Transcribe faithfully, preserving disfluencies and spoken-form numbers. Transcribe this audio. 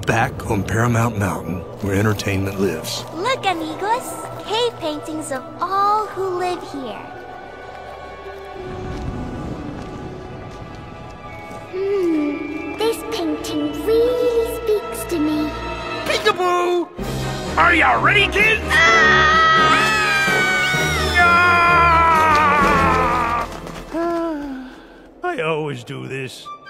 back on Paramount Mountain, where entertainment lives. Look, amigos. Cave paintings of all who live here. Hmm, this painting really speaks to me. Peekaboo! Are ya ready, kids? I always do this.